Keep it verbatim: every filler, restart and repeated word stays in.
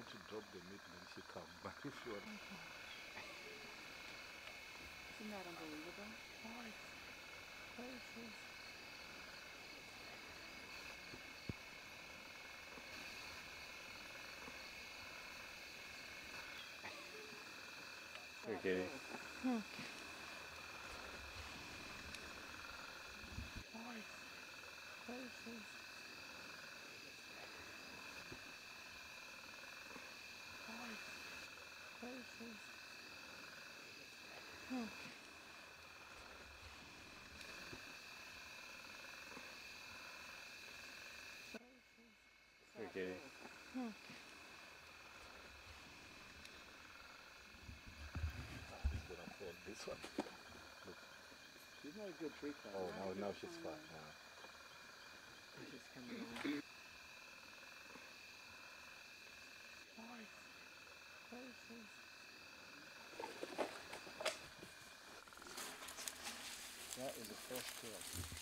to drop the meat and then she come back if you want. Isn't that unbelievable? Nice. Places. Okay. Hmm. Nice. Places. Nice. Places. Hmm. Okay. Hmm. She's gonna fall this one. Look. She's not a good tree climber. Oh, Not now, a good now she's climber. fine now. She's coming on. Nice. Places. That is the first kill.